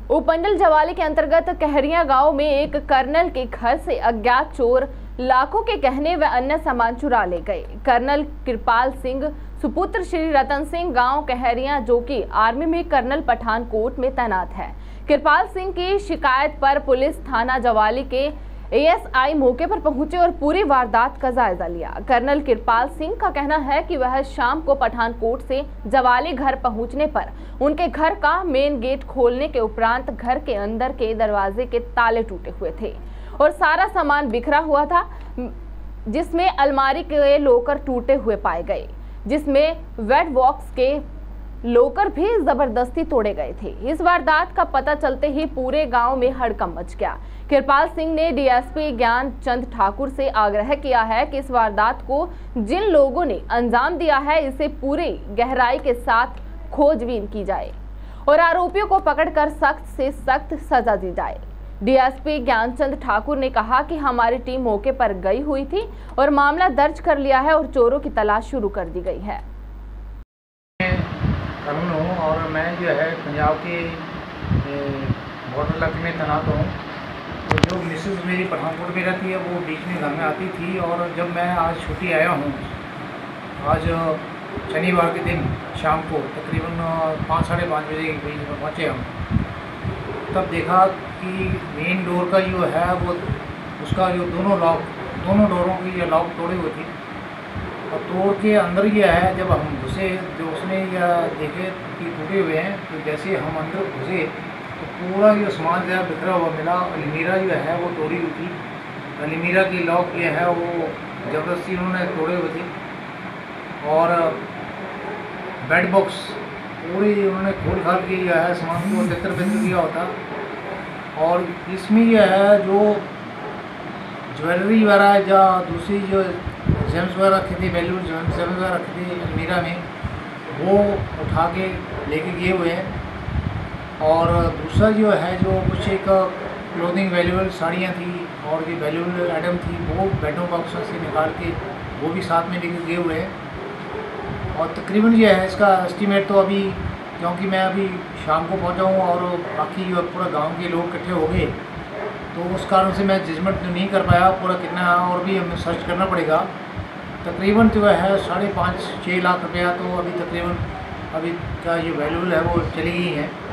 उपमंडल जवाली के अंतर्गत कहरिया गांव में एक कर्नल के घर से अज्ञात चोर लाखों के गहने व अन्य सामान चुरा ले गए। कर्नल कृपाल सिंह सुपुत्र श्री रतन सिंह गांव कहरिया, जो कि आर्मी में कर्नल पठानकोट में तैनात है। कृपाल सिंह की शिकायत पर पुलिस थाना जवाली के एएसआई मौके पर पहुंचे और पूरी वारदात का जायजा लिया। कर्नल कृपाल सिंह का कहना है कि वह शाम को पठानकोट से जवाली घर पहुंचने पर उनके घर का मेन गेट खोलने के उपरांत घर के अंदर के दरवाजे के ताले टूटे हुए थे और सारा सामान बिखरा हुआ था, जिसमें अलमारी के लॉकर टूटे हुए पाए गए, जिसमें वेट बॉक्स के लॉकर भी जबरदस्ती तोड़े गए थे। इस वारदात का पता चलते ही पूरे गांव में हड़कंप मच गया। कृपाल सिंह ने डीएसपी ज्ञान चंद ठाकुर से आग्रह किया है कि इस वारदात को जिन लोगों ने अंजाम दिया है, इसे पूरी गहराई के साथ खोजबीन की जाए और आरोपियों को पकड़कर सख्त से सख्त सजा दी जाए। डीएसपी ज्ञानचंद ठाकुर ने कहा कि हमारी टीम मौके पर गई हुई थी और मामला दर्ज कर लिया है और चोरों की तलाश शुरू कर दी गई है। करुण हूँ और मैं जो है पंजाब के बॉर्डर इलाके में तैनात हूँ। तो जो मिसेज मेरी पठानकोट में रहती है, वो बीच में घर में आती थी और जब मैं आज छुट्टी आया हूँ, आज शनिवार के दिन शाम को तकरीबन 5 साढ़े 5 बजे के बीच में पहुँचे हम, तब देखा कि मेन डोर का जो है वो उसका जो दोनों डोरों की लॉक तोड़ी हुई थी और तोड़ के अंदर ये है। जब हम घुसे जो उसने या देखे कि टूटे हुए हैं, तो जैसे हम अंदर घुसे तो पूरा ये सामान जो है बिखरा हुआ मिला। अलमीरा जो है वो तोड़ी हुई थी, अलमीरा की लॉक ये है वो ज़बरदस्ती उन्होंने तोड़े हुए थे और बेड बॉक्स पूरी उन्होंने खोल खाल के जो है सामान को तितर बितर किया होता। और इसमें यह है जो ज्वेलरी वगैरह या दूसरी जो जेम्स वगैरह रखे थे, वैल्यू जेम्स वगैरह रखे थे अलमीरा में, वो उठा के लेके गए हुए हैं। और दूसरा जो है जो कुछ एक क्लोथिंग वैल्यूबल साड़ियाँ थी और भी वैल्यूबल आइटम थी, वो बेडों बॉक्स से निकाल के वो भी साथ में लेके गए हुए हैं। और तकरीबन ये है इसका एस्टीमेट तो अभी, क्योंकि मैं अभी शाम को पहुंचा हूँ और बाकी जो पूरा गांव के लोग इकट्ठे हो गए, तो उस कारण से मैं जजमेंट नहीं कर पाया पूरा कितना है, और भी हमें सर्च करना पड़ेगा। तकरीबन जो है 5.5-6 लाख रुपया तो अभी तकरीबन अभी का जो वैल्यूबल है वो चली गई है।